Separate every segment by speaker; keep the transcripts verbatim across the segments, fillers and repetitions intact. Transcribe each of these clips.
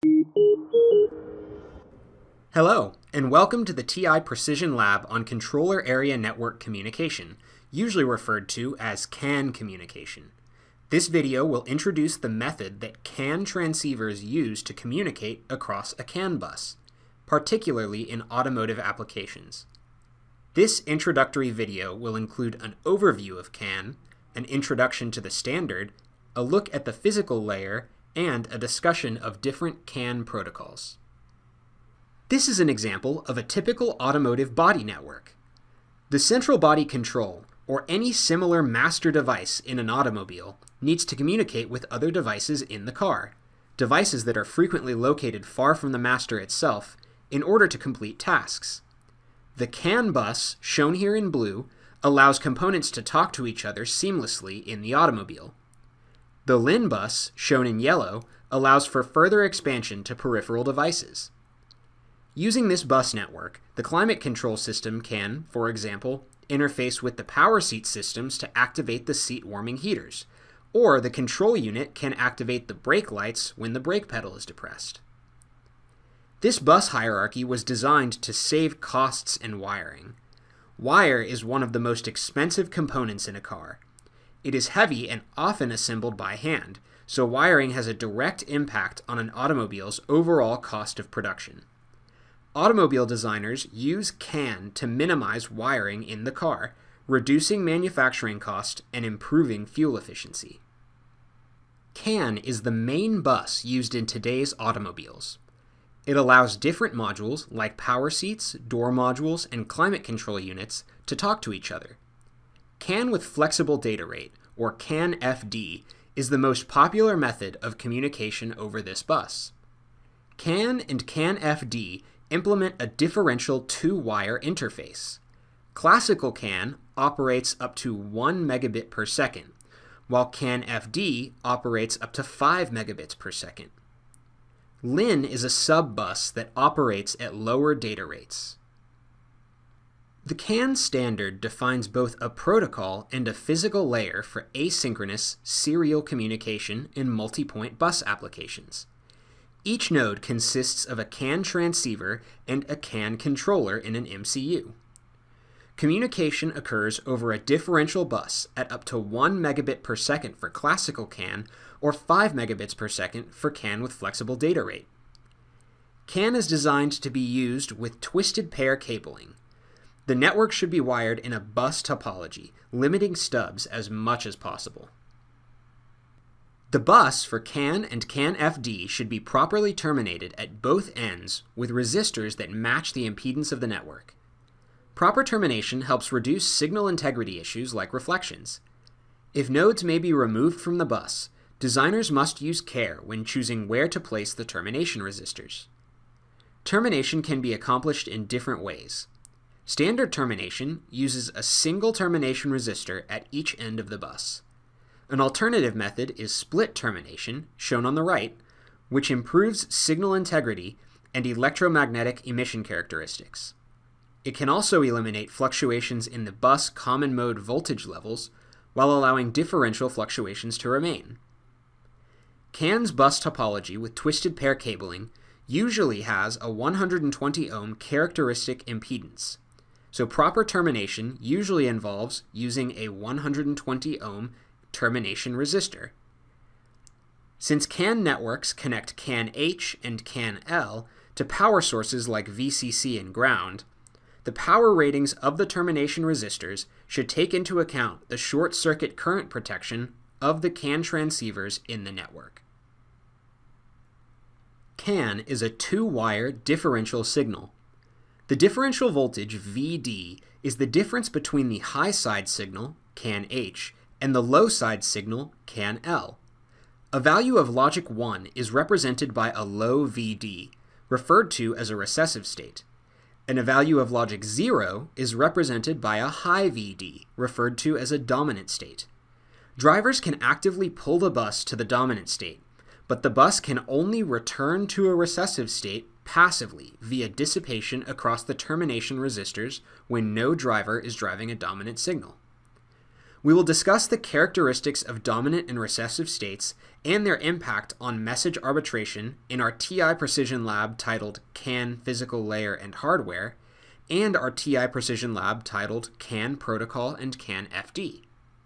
Speaker 1: Hello, and welcome to the T I Precision Lab on Controller Area Network Communication, usually referred to as C A N communication. This video will introduce the method that C A N transceivers use to communicate across a C A N bus, particularly in automotive applications. This introductory video will include an overview of C A N, an introduction to the standard, a look at the physical layer, and a discussion of different C A N protocols. This is an example of a typical automotive body network. The central body control, or any similar master device in an automobile, needs to communicate with other devices in the car, devices that are frequently located far from the master itself, in order to complete tasks. The C A N bus, shown here in blue, allows components to talk to each other seamlessly in the automobile. The L I N bus, shown in yellow, allows for further expansion to peripheral devices. Using this bus network, the climate control system can, for example, interface with the power seat systems to activate the seat warming heaters, or the control unit can activate the brake lights when the brake pedal is depressed. This bus hierarchy was designed to save costs and wiring. Wire is one of the most expensive components in a car. It is heavy and often assembled by hand, so wiring has a direct impact on an automobile's overall cost of production. Automobile designers use C A N to minimize wiring in the car, reducing manufacturing cost and improving fuel efficiency. C A N is the main bus used in today's automobiles. It allows different modules like power seats, door modules, and climate control units to talk to each other. C A N with flexible data rate, or C A N F D, is the most popular method of communication over this bus. C A N and C A N F D implement a differential two-wire interface. Classical C A N operates up to one megabit per second, while C A N F D operates up to five megabits per second. L I N is a sub-bus that operates at lower data rates. The C A N standard defines both a protocol and a physical layer for asynchronous serial communication in multi-point bus applications. Each node consists of a C A N transceiver and a C A N controller in an M C U. Communication occurs over a differential bus at up to one megabit per second for classical C A N or five megabits per second for C A N with flexible data rate. C A N is designed to be used with twisted pair cabling. The network should be wired in a bus topology, limiting stubs as much as possible. The bus for C A N and C A N F D should be properly terminated at both ends with resistors that match the impedance of the network. Proper termination helps reduce signal integrity issues like reflections. If nodes may be removed from the bus, designers must use care when choosing where to place the termination resistors. Termination can be accomplished in different ways. Standard termination uses a single termination resistor at each end of the bus. An alternative method is split termination, shown on the right, which improves signal integrity and electromagnetic emission characteristics. It can also eliminate fluctuations in the bus common mode voltage levels while allowing differential fluctuations to remain. C A N's bus topology with twisted pair cabling usually has a one hundred twenty ohm characteristic impedance, so proper termination usually involves using a one hundred twenty ohm termination resistor. Since C A N networks connect C A N H and C A N L to power sources like V C C and ground, the power ratings of the termination resistors should take into account the short circuit current protection of the C A N transceivers in the network. C A N is a two-wire differential signal. The differential voltage V D is the difference between the high side signal, C A N H, and the low side signal, C A N L. A value of logic one is represented by a low V D, referred to as a recessive state, and a value of logic zero is represented by a high V D, referred to as a dominant state. Drivers can actively pull the bus to the dominant state, but the bus can only return to a recessive state passively via dissipation across the termination resistors when no driver is driving a dominant signal. We will discuss the characteristics of dominant and recessive states and their impact on message arbitration in our T I Precision Lab titled C A N Physical Layer and Hardware, and our T I Precision Lab titled C A N Protocol and C A N F D.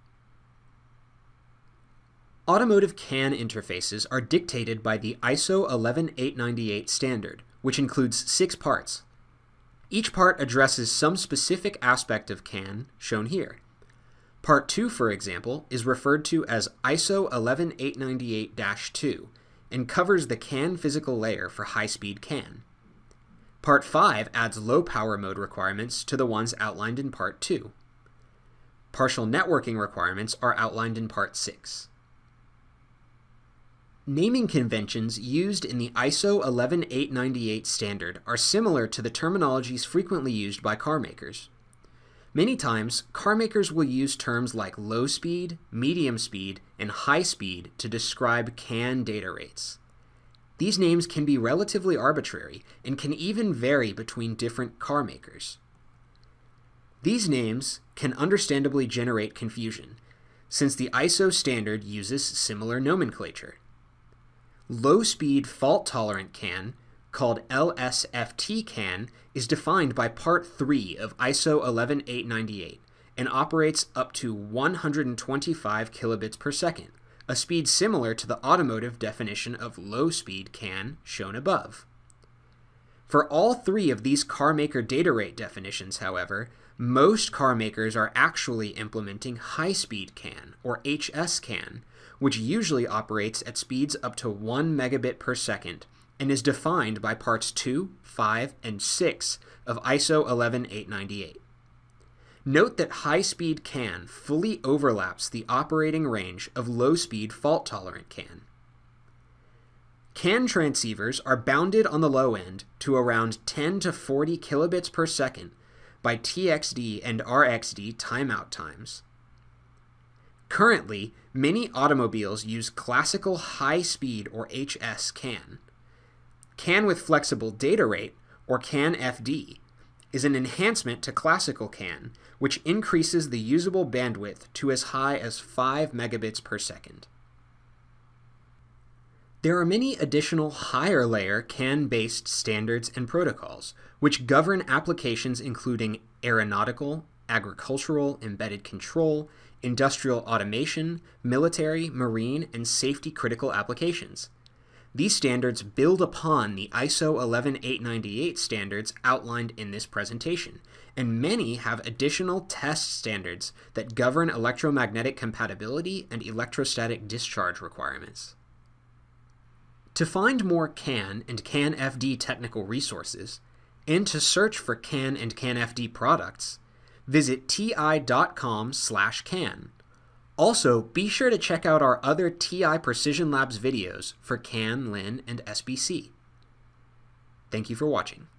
Speaker 1: Automotive C A N interfaces are dictated by the I S O eleven eight ninety-eight standard, which includes six parts. Each part addresses some specific aspect of C A N, shown here. Part two, for example, is referred to as I S O eleven eight ninety-eight dash two and covers the C A N physical layer for high-speed C A N. Part five adds low-power mode requirements to the ones outlined in Part two. Partial networking requirements are outlined in Part six. Naming conventions used in the I S O eleven eight ninety-eight standard are similar to the terminologies frequently used by car makers. Many times, car makers will use terms like low speed, medium speed, and high speed to describe C A N data rates. These names can be relatively arbitrary and can even vary between different car makers. These names can understandably generate confusion, since the I S O standard uses similar nomenclature. Low-speed fault-tolerant C A N, called L S F T C A N, is defined by Part three of I S O eleven eight ninety-eight and operates up to one hundred twenty-five kilobits per second, a speed similar to the automotive definition of low-speed C A N shown above. For all three of these car maker data rate definitions, however, most car makers are actually implementing high-speed C A N, or H S C A N, which usually operates at speeds up to one megabit per second and is defined by parts two, five, and six of I S O eleven eight ninety-eight. Note that high-speed C A N fully overlaps the operating range of low-speed fault-tolerant C A N. C A N transceivers are bounded on the low end to around ten to forty kilobits per second by T X D and R X D timeout times. Currently, many automobiles use classical high-speed or H S C A N. C A N with flexible data rate, or C A N F D, is an enhancement to classical C A N, which increases the usable bandwidth to as high as five megabits per second. There are many additional higher-layer C A N-based standards and protocols, which govern applications including aeronautical, agricultural, embedded control, industrial automation, military, marine, and safety-critical applications. These standards build upon the I S O eleven eight ninety-eight standards outlined in this presentation, and many have additional test standards that govern electromagnetic compatibility and electrostatic discharge requirements. To find more C A N and C A N F D technical resources, and to search for C A N and C A N F D products, visit T I dot com slash C A N. Also, be sure to check out our other T I Precision Labs videos for C A N, L I N, and S B C. Thank you for watching.